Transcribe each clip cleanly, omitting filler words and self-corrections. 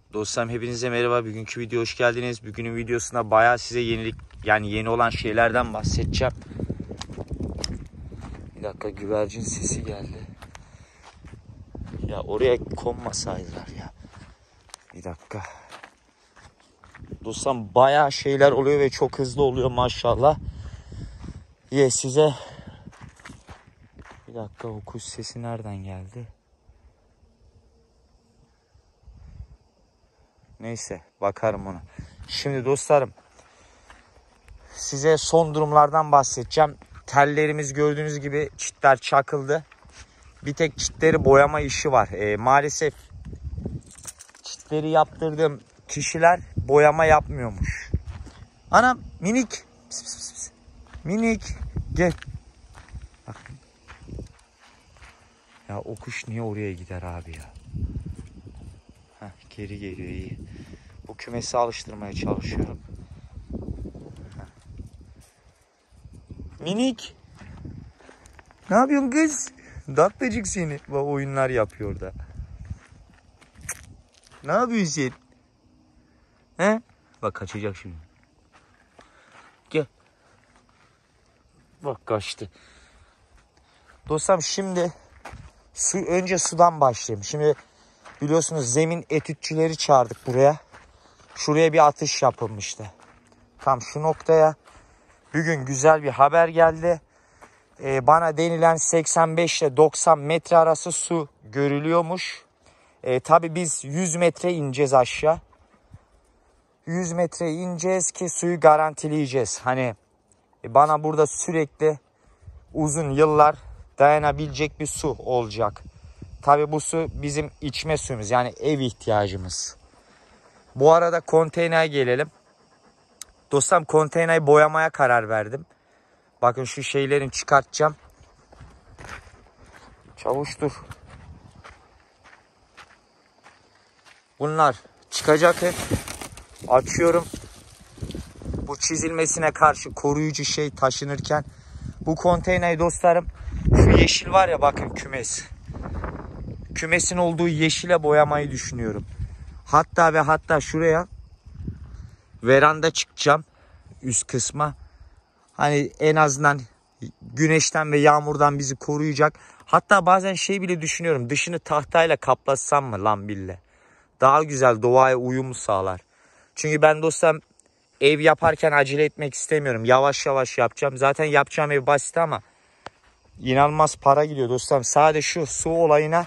Dostlarım hepinize merhaba. Bugünkü video hoş geldiniz. Bugünün videosunda bayağı size yeni olan şeylerden bahsedeceğim. Bir dakika, güvercin sesi geldi. Ya oraya konmasaydılar ya. Bir dakika. Dostlarım bayağı şeyler oluyor ve çok hızlı oluyor maşallah. Size bir dakika, o kuş sesi nereden geldi? Neyse, bakarım ona. Şimdi dostlarım, size son durumlardan bahsedeceğim. Tellerimiz gördüğünüz gibi çitler çakıldı. Bir tek çitleri boyama işi var. Maalesef çitleri yaptırdığım kişiler boyama yapmıyormuş. Anam minik. Pis, pis, pis, pis. Minik. Gel. Bak. Ya o kuş niye oraya gider abi ya? Heh, geri geliyor, iyi. Bu kümesi alıştırmaya çalışıyorum. Minik. Ne yapıyorsun kız? Tatlıcık seni. Bak, oyunlar yapıyor da. Ne yapıyorsun sen? He? Bak kaçacak şimdi. Gel. Bak kaçtı. Dostlarım şimdi önce sudan başlayayım. Şimdi biliyorsunuz zemin etütçüleri çağırdık buraya. Şuraya bir atış yapılmıştı. Tam şu noktaya bugün güzel bir haber geldi. Bana denilen 85 ile 90 metre arası su görülüyormuş. Tabii biz 100 metre ineceğiz aşağı. 100 metre ineceğiz ki suyu garantileyeceğiz. Hani bana burada sürekli uzun yıllar dayanabilecek bir su olacak. Tabii bu su bizim içme suyumuz, yani ev ihtiyacımız. Bu arada konteynere gelelim. Dostum, konteyneri boyamaya karar verdim. Bakın şu şeylerini çıkartacağım. Çavuş dur. Bunlar çıkacak hep. Açıyorum. Bu çizilmesine karşı koruyucu şey taşınırken. Bu konteyneri dostlarım, şu yeşil var ya, bakın kümes. Kümesin olduğu yeşile boyamayı düşünüyorum. Hatta ve hatta şuraya veranda çıkacağım, üst kısma. Hani en azından güneşten ve yağmurdan bizi koruyacak. Hatta bazen şey bile düşünüyorum, dışını tahtayla kaplatsam mı lan bille. Daha güzel, doğaya uyumu sağlar. Çünkü ben dostum ev yaparken acele etmek istemiyorum. Yavaş yavaş yapacağım. Zaten yapacağım ev basit ama inanılmaz para gidiyor dostum. Sadece şu su olayına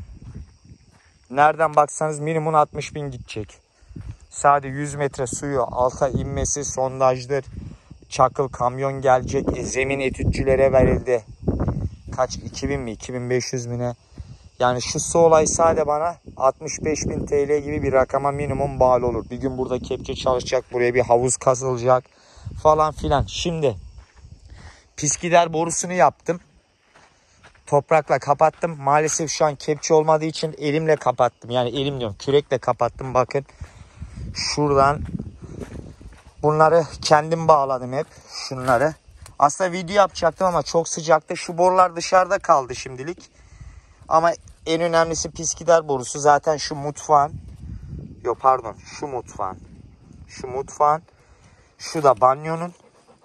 nereden baksanız minimum 60.000 gidecek. Sadece 100 metre suyu alta inmesi, sondajdır. Çakıl kamyon gelecek. Zemin etütçülere verildi. Kaç? 2000 mi? 2500 mi ne? Yani şu su olayı sadece bana 65.000 TL gibi bir rakama minimum bağlı olur. Bir gün burada kepçe çalışacak. Buraya bir havuz kazılacak. Falan filan. Şimdi piskider borusunu yaptım. Toprakla kapattım. Maalesef şu an kepçe olmadığı için elimle kapattım. Yani elim diyorum, kürekle kapattım. Bakın şuradan bunları kendim bağladım hep. Şunları. Aslında video yapacaktım ama çok sıcaktı. Şu borular dışarıda kaldı şimdilik. Ama en önemlisi piskider borusu. Zaten şu mutfağın. Yok pardon, şu mutfağın. Şu mutfağın. Şu da banyonun.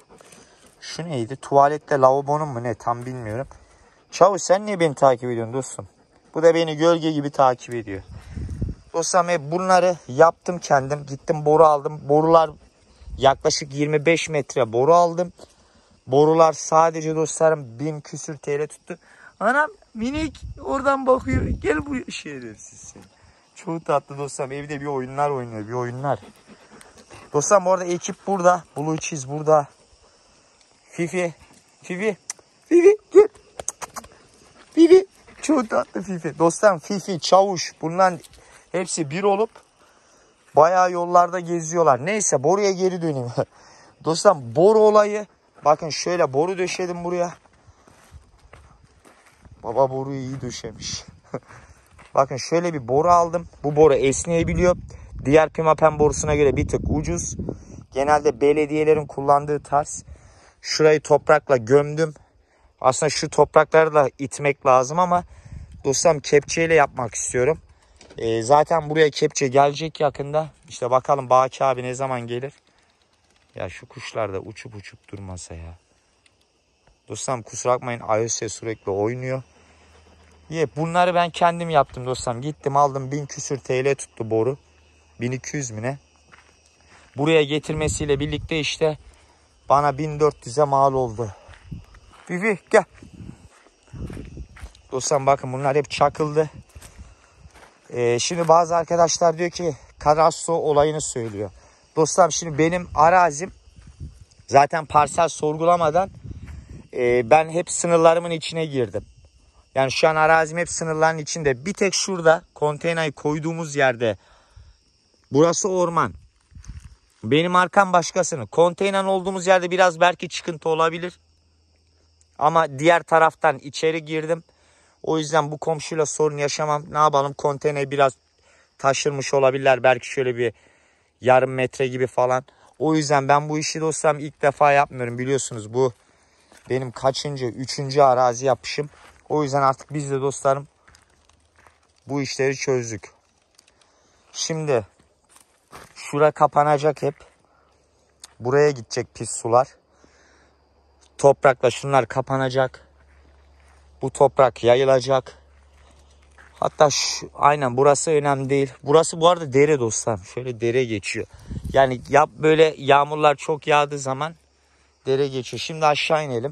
Şu neydi? Tuvalette lavabonun mu ne? Tam bilmiyorum. Çavuş, sen niye beni takip ediyorsun dostum? Bu da beni gölge gibi takip ediyor. Dostum bunları yaptım kendim. Gittim boru aldım. Borular yaklaşık 25 metre boru aldım. Borular sadece dostlarım 1000 küsür TL tuttu. Anam minik oradan bakıyor. Gel buraya, şerefsiz sen. Çok tatlı dostum. Evde bir oyunlar oynuyor. Bir oyunlar. Dostum orada ekip burada. Blue Cheese burada. Fifi. Fifi. Fifi gel. Fifi. Çok tatlı Fifi. Dostum Fifi, Çavuş, bunların hepsi bir olup bayağı yollarda geziyorlar. Neyse, boruya geri döneyim. Dostum boru olayı. Bakın şöyle boru döşedim buraya. Baba boruyu iyi döşemiş. Bakın şöyle bir boru aldım. Bu boru esneyebiliyor. Diğer pimapen borusuna göre bir tık ucuz. Genelde belediyelerin kullandığı tarz. Şurayı toprakla gömdüm. Aslında şu toprakları da itmek lazım ama dostum kepçeyle yapmak istiyorum. Zaten buraya kepçe gelecek yakında. İşte bakalım Baki abi ne zaman gelir. Ya şu kuşlar da uçup uçup durmasa ya. Dostlarım kusura bakmayın, iOS sürekli oynuyor. Bunları ben kendim yaptım dostlarım. Gittim aldım 1000 küsür TL tuttu boru. 1200 mi ne? Buraya getirmesiyle birlikte işte bana 1400'e mal oldu. Vivi gel. Dostlarım bakın bunlar hep çakıldı. Şimdi bazı arkadaşlar diyor ki kadastro olayını söylüyor. Dostlarım şimdi benim arazim zaten parsel sorgulamadan ben hep sınırlarımın içine girdim. Yani şu an arazim hep sınırların içinde. Bir tek şurada konteyneri koyduğumuz yerde burası orman. Benim arkam başkasının. Konteyner olduğumuz yerde biraz belki çıkıntı olabilir. Ama diğer taraftan içeri girdim. O yüzden bu komşuyla sorun yaşamam. Ne yapalım, konteyneri biraz taşırmış olabilirler. Belki şöyle bir yarım metre gibi falan. O yüzden ben bu işi dostlarım ilk defa yapmıyorum. Biliyorsunuz bu benim kaçıncı, 3. arazi yapışım. O yüzden artık biz de dostlarım bu işleri çözdük. Şimdi şura kapanacak hep. Buraya gidecek pis sular. Toprakla şunlar kapanacak. Bu toprak yayılacak. Hatta aynen burası önemli değil. Burası bu arada dere dostlarım. Şöyle dere geçiyor. Yani böyle yağmurlar çok yağdığı zaman dere geçiyor. Şimdi aşağı inelim.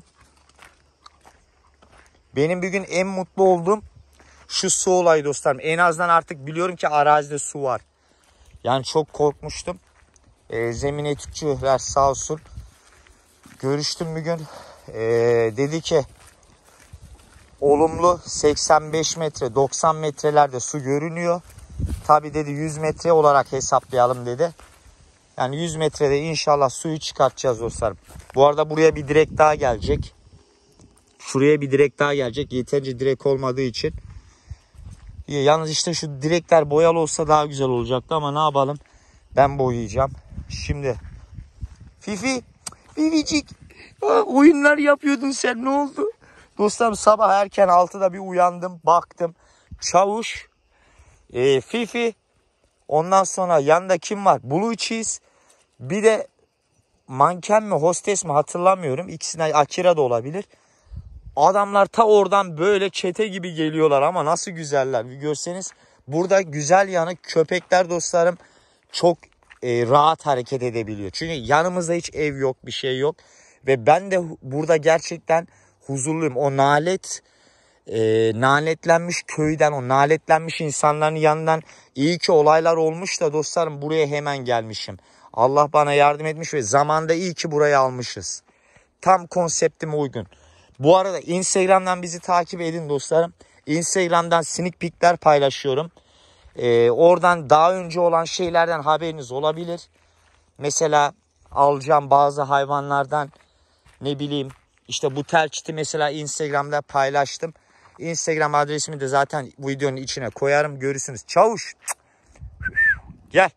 Benim bir gün en mutlu olduğum şu su olayı dostlarım. En azından artık biliyorum ki arazide su var. Yani çok korkmuştum. Zemin etütçüler sağ olsun. Görüştüm bir gün. Dedi ki olumlu 85 metre 90 metrelerde su görünüyor. Tabi dedi 100 metre olarak hesaplayalım dedi. Yani 100 metrede inşallah suyu çıkartacağız dostlarım. Bu arada buraya bir direk daha gelecek. Şuraya bir direk daha gelecek. Yeterince direk olmadığı için. Yalnız işte şu direkler boyalı olsa daha güzel olacaktı ama ne yapalım. Ben boyayacağım. Şimdi Vivicik oyunlar yapıyordun sen, ne oldu? Dostlarım sabah erken 6'da bir uyandım, baktım. Çavuş, Fifi, ondan sonra yanında kim var? Blue Cheese, bir de manken mi hostes mi hatırlamıyorum. İkisinden Akira da olabilir. Adamlar ta oradan böyle çete gibi geliyorlar ama nasıl güzeller bir görseniz. Burada güzel yanı köpekler dostlarım çok rahat hareket edebiliyor. Çünkü yanımızda hiç ev yok, bir şey yok. Ve ben de burada gerçekten huzurluyum. O lanetlenmiş köyden, o lanetlenmiş insanların yanından iyi ki olaylar olmuş da dostlarım buraya hemen gelmişim. Allah bana yardım etmiş ve zamanda iyi ki burayı almışız. Tam konseptime uygun. Bu arada Instagram'dan bizi takip edin dostlarım. Instagram'dan sneak peek'ler paylaşıyorum. Oradan daha önce olan şeylerden haberiniz olabilir. Mesela alacağım bazı hayvanlardan ne bileyim işte bu telçiti mesela Instagram'da paylaştım. Instagram adresimi de zaten bu videonun içine koyarım, görürsünüz. Çavuş gel.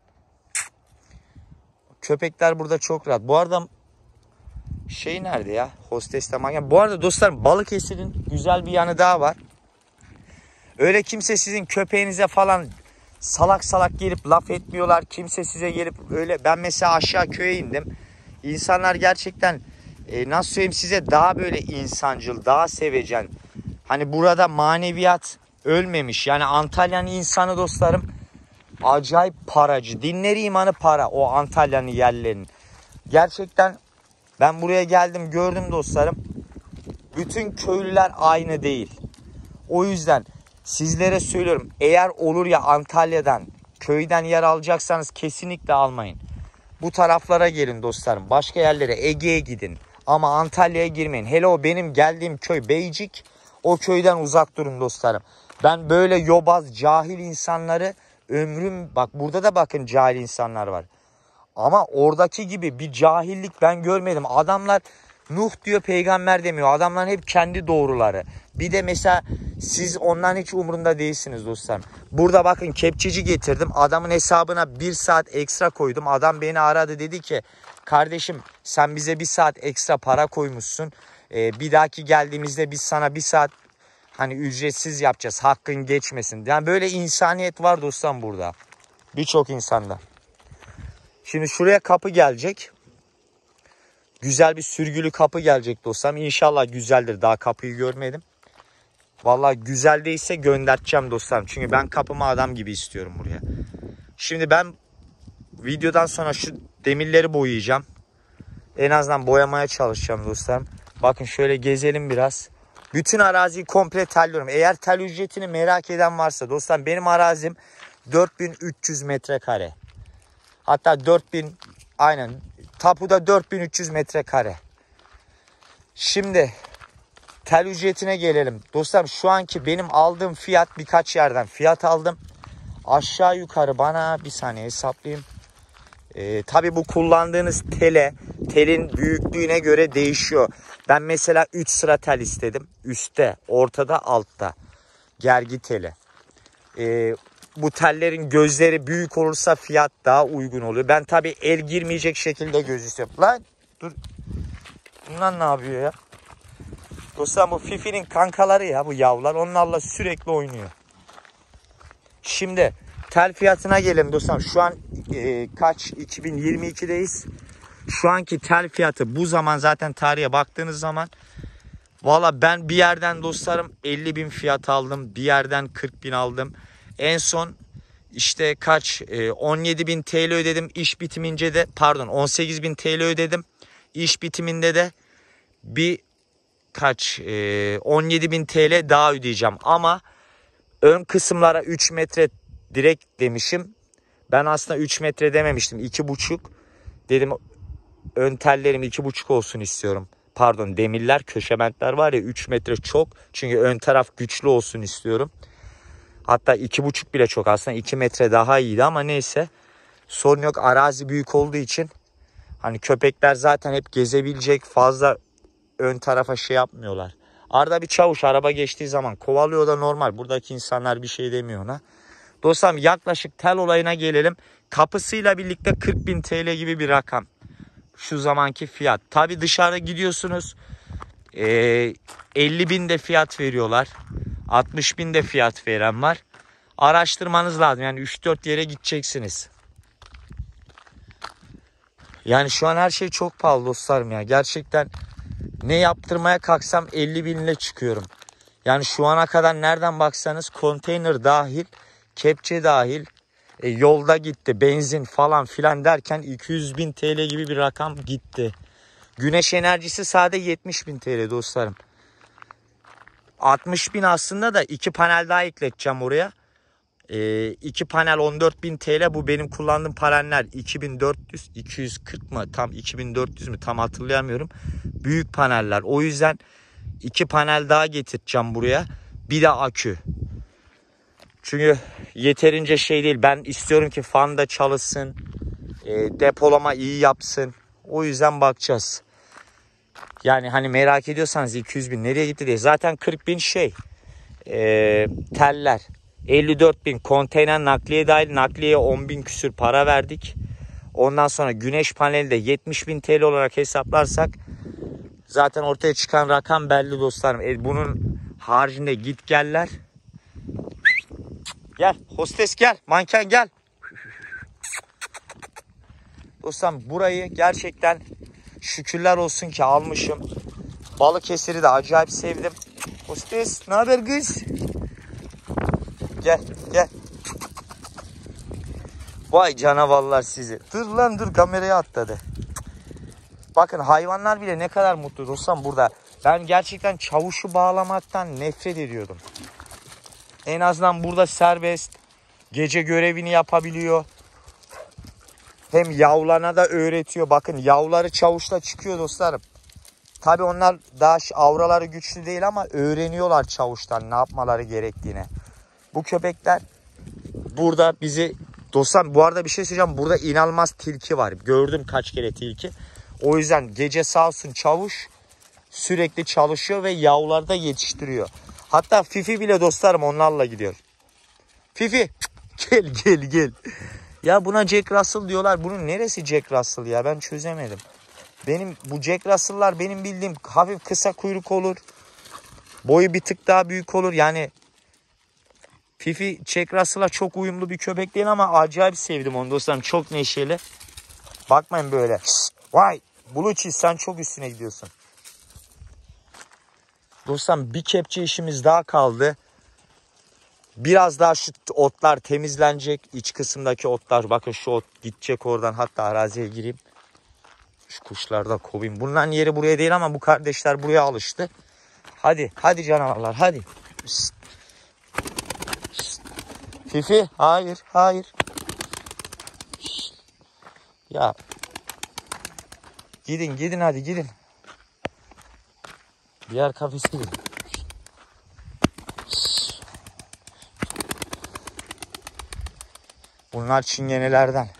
Köpekler burada çok rahat. Bu arada şey nerede ya? Hostes de manyak. Bu arada dostlarım Balıkesir'in güzel bir yanı daha var. Öyle kimse sizin köpeğinize falan salak salak gelip laf etmiyorlar. Kimse size gelip öyle. Ben mesela aşağı köye indim. İnsanlar gerçekten nasıl söyleyeyim size, daha böyle insancıl, daha sevecen. Hani burada maneviyat ölmemiş. Yani Antalya'nın insanı dostlarım acayip paracı. Dinleri imanı para, o Antalya'nın yerlerinin. Gerçekten ben buraya geldim gördüm dostlarım. Bütün köylüler aynı değil. O yüzden sizlere söylüyorum, eğer olur ya Antalya'dan köyden yer alacaksanız kesinlikle almayın. Bu taraflara gelin dostlarım. Başka yerlere, Ege'ye gidin. Ama Antalya'ya girmeyin. Hele o benim geldiğim köy Beycik. O köyden uzak durun dostlarım. Ben böyle yobaz, cahil insanları bak burada da bakın cahil insanlar var. Ama oradaki gibi bir cahillik ben görmedim. Adamlar Nuh diyor, peygamber demiyor. Adamların hep kendi doğruları. Bir de mesela siz ondan hiç umurunda değilsiniz dostlarım. Burada bakın kepçeci getirdim. Adamın hesabına 1 saat ekstra koydum. Adam beni aradı, dedi ki kardeşim sen bize 1 saat ekstra para koymuşsun. Bir dahaki geldiğimizde biz sana 1 saat Hani ücretsiz yapacağız, hakkın geçmesin. Yani böyle insaniyet var dostum burada. Birçok insanda. Şimdi şuraya kapı gelecek. Güzel bir sürgülü kapı gelecek dostum. İnşallah güzeldir. Daha kapıyı görmedim. Vallahi güzel değilse göndereceğim dostum. Çünkü ben kapımı adam gibi istiyorum buraya. Şimdi ben videodan sonra şu demirleri boyayacağım. En azından boyamaya çalışacağım dostum. Bakın şöyle gezelim biraz. Bütün araziyi komple telliyorum. Eğer tel ücretini merak eden varsa dostum, benim arazim 4300 metrekare. Hatta 4000, aynen tapuda 4300 metrekare. Şimdi tel ücretine gelelim. Dostum şu anki benim aldığım fiyat, birkaç yerden fiyat aldım. Aşağı yukarı bana bir saniye hesaplayayım. Tabii bu kullandığınız telin büyüklüğüne göre değişiyor. Ben mesela 3 sıra tel istedim. Üstte, ortada, altta. Gergi teli. Bu tellerin gözleri büyük olursa fiyat daha uygun oluyor. Ben tabii el girmeyecek şekilde göz istiyorum. Lan dur. Bunlar ne yapıyor ya? Dostlar bu Fifi'nin kankaları ya, bu yavrular. Onlarla sürekli oynuyor. Şimdi tel fiyatına gelelim dostlar. Şu an kaç? 2022'deyiz. Şu anki tel fiyatı bu zaman, zaten tarihe baktığınız zaman, valla ben bir yerden dostlarım 50.000 fiyat aldım. Bir yerden 40.000 aldım. En son işte kaç 17.000 TL ödedim. İş bitimince de 18.000 TL ödedim. İş bitiminde de bir 17.000 TL daha ödeyeceğim. Ama ön kısımlara 3 metre direkt demişim. Ben aslında 3 metre dememiştim. 2,5 dedim. Ön tellerim 2,5 olsun istiyorum. Pardon, demirler, köşementler var ya, 3 metre çok. Çünkü ön taraf güçlü olsun istiyorum. Hatta 2,5 bile çok. Aslında 2 metre daha iyiydi ama neyse. Sorun yok. Arazi büyük olduğu için hani köpekler zaten hep gezebilecek, fazla ön tarafa şey yapmıyorlar. Arada bir çavuş araba geçtiği zaman kovalıyor da normal. Buradaki insanlar bir şey demiyor ona. Dostum yaklaşık tel olayına gelelim. Kapısıyla birlikte 40.000 TL gibi bir rakam. Şu zamanki fiyat. Tabi dışarıda gidiyorsunuz 50.000 de fiyat veriyorlar. 60.000 de fiyat veren var. Araştırmanız lazım. Yani 3-4 yere gideceksiniz. Yani şu an her şey çok pahalı dostlarım ya. Gerçekten ne yaptırmaya kalksam 50.000 ile çıkıyorum. Yani şu ana kadar nereden baksanız konteyner dahil, kepçe dahil, yolda gitti, benzin falan filan derken 200.000 TL gibi bir rakam gitti. Güneş enerjisi sadece 70.000 TL dostlarım. 60.000 aslında da 2 panel daha ekleteceğim oraya. 2 panel 14.000 TL. Bu benim kullandığım paneller 2400, 240 mı tam 2400 mü tam hatırlayamıyorum. Büyük paneller. O yüzden 2 panel daha getireceğim buraya. Bir de akü. Çünkü yeterince şey değil. Ben istiyorum ki fan da çalışsın. Depolama iyi yapsın. O yüzden bakacağız. Yani hani merak ediyorsanız 200.000 nereye gitti diye. Zaten 40.000 teller. 54.000 konteyner nakliye dahil. Nakliyeye 10.000 küsür para verdik. Ondan sonra güneş paneli de 70.000 TL olarak hesaplarsak zaten ortaya çıkan rakam belli dostlarım. Bunun haricinde git geller. Gel hostes gel, manken gel. Dostlarım burayı gerçekten şükürler olsun ki almışım. Balıkesir'i de acayip sevdim. Hostes ne haber kız? Gel gel. Vay canavarlar sizi. Dur lan dur, kameraya atladı. Bakın hayvanlar bile ne kadar mutlu dostum burada. Ben gerçekten çavuşu bağlamaktan nefret ediyordum. En azından burada serbest. Gece görevini yapabiliyor. Hem yavlarına da öğretiyor. Bakın yavruları çavuşla çıkıyor dostlarım. Tabi onlar daha avraları güçlü değil ama öğreniyorlar çavuştan ne yapmaları gerektiğini. Bu köpekler burada bizi dostlar, bu arada bir şey söyleyeceğim. Burada inanılmaz tilki var. Gördüm kaç kere tilki. O yüzden gece sağ olsun çavuş sürekli çalışıyor ve yavruları da yetiştiriyor. Hatta Fifi bile dostlarım onlarla gidiyor. Fifi gel gel gel. Ya buna Jack Russell diyorlar. Bunun neresi Jack Russell ya, ben çözemedim. Bu Jack Russell'lar benim bildiğim hafif kısa kuyruk olur. Boyu bir tık daha büyük olur. Yani Fifi Jack Russell'a çok uyumlu bir köpek değil ama acayip sevdim onu dostlarım. Çok neşeli. Bakmayın böyle. Vay Blue Cheese sen çok üstüne gidiyorsun. Dostlarım bir kepçe işimiz daha kaldı. Biraz daha şu otlar temizlenecek. İç kısımdaki otlar. Bakın şu ot gidecek oradan. Hatta araziye gireyim. Şu kuşları da kovayım. Bunların yeri buraya değil ama bu kardeşler buraya alıştı. Hadi. Hadi canavarlar. Hadi. Pişt. Pişt. Fifi. Hayır. Hayır. Pişt. Ya. Gidin hadi gidin. Diğer kafese gidin. Bunlar çingenelerden.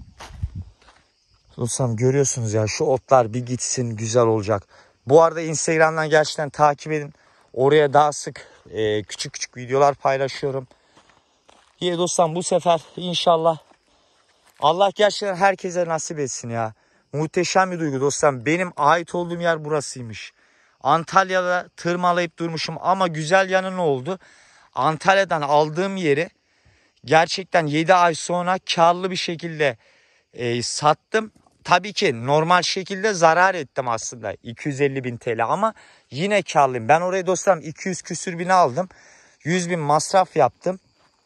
Dostum görüyorsunuz ya şu otlar bir gitsin güzel olacak. Bu arada Instagram'dan gerçekten takip edin. Oraya daha sık küçük küçük videolar paylaşıyorum. İyi dostum bu sefer inşallah Allah gerçekten herkese nasip etsin ya. Muhteşem bir duygu dostum. Benim ait olduğum yer burasıymış. Antalya'da tırmalayıp durmuşum ama güzel yanı ne oldu? Antalya'dan aldığım yeri gerçekten 7 ay sonra karlı bir şekilde sattım. Tabii ki normal şekilde zarar ettim aslında 250.000 TL ama yine karlıyım. Ben oraya dostlarım 200 küsür bini aldım. 100.000 masraf yaptım.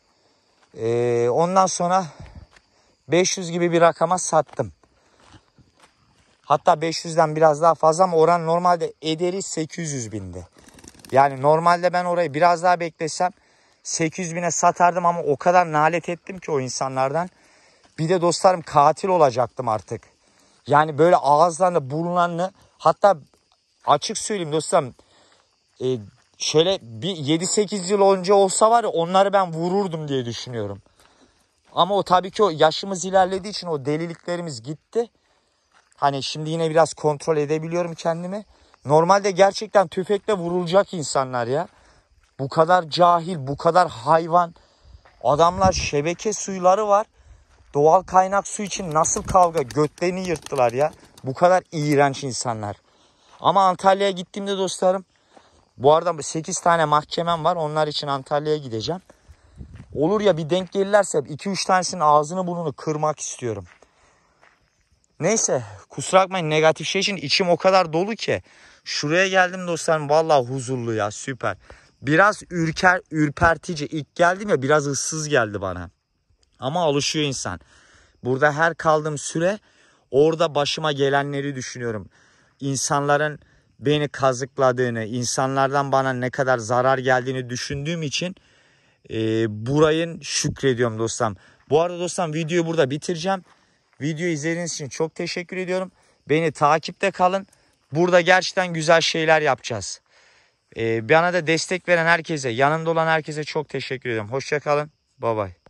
Ondan sonra 500 gibi bir rakama sattım. Hatta 500'den biraz daha fazla ama oran normalde ederi 800.000'di. Yani normalde ben orayı biraz daha beklesem 800.000'e satardım ama o kadar nalet ettim ki o insanlardan. Bir de dostlarım katil olacaktım artık. Yani böyle ağızlarında burnlarını hatta açık söyleyeyim dostlarım şöyle bir 7-8 yıl önce olsa var ya onları ben vururdum diye düşünüyorum. Ama o tabii ki o yaşımız ilerlediği için o deliliklerimiz gitti. Hani şimdi yine biraz kontrol edebiliyorum kendimi. Normalde gerçekten tüfekle vurulacak insanlar ya. Bu kadar cahil, bu kadar hayvan. Adamlar şebeke suyları var. Doğal kaynak su için nasıl kavga, götlerini yırttılar ya. Bu kadar iğrenç insanlar. Ama Antalya'ya gittiğimde dostlarım. Bu arada 8 tane mahkemem var. Onlar için Antalya'ya gideceğim. Olur ya bir denk gelirlerse 2-3 tanesinin ağzını burnunu kırmak istiyorum. Neyse kusura bakmayın negatif şey için içim o kadar dolu ki. Şuraya geldim dostlarım vallahi huzurlu ya süper. Biraz ürpertici ilk geldim ya biraz ıssız geldi bana. Ama alışıyor insan. Burada her kaldığım süre orada başıma gelenleri düşünüyorum. İnsanların beni kazıkladığını, insanlardan bana ne kadar zarar geldiğini düşündüğüm için burayın şükrediyorum dostum. Bu arada dostum videoyu burada bitireceğim. Videoyu izlediğiniz için çok teşekkür ediyorum. Beni takipte kalın. Burada gerçekten güzel şeyler yapacağız. Bana da destek veren herkese, yanında olan herkese çok teşekkür ediyorum. Hoşça kalın. Bye bye.